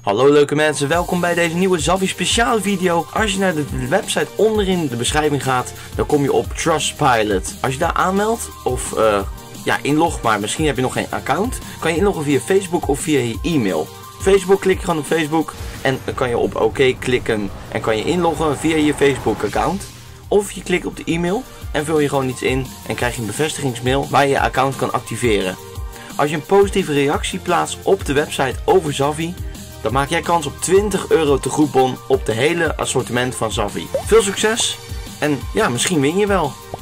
Hallo leuke mensen, welkom bij deze nieuwe Zavvi speciale video. Als je naar de website onderin de beschrijving gaat, dan kom je op Trustpilot. Als je daar aanmeldt of inlogt, maar misschien heb je nog geen account, kan je inloggen via Facebook of via je e-mail. Facebook, klik je gewoon op Facebook en dan kan je op OK klikken en kan je inloggen via je Facebook account. Of je klikt op de e-mail en vul je gewoon iets in en krijg je een bevestigingsmail waar je je account kan activeren. Als je een positieve reactie plaatst op de website over Zavvi, dan maak jij kans op 20 euro tegoedbon op de hele assortiment van Zavvi. Veel succes en ja, misschien win je wel.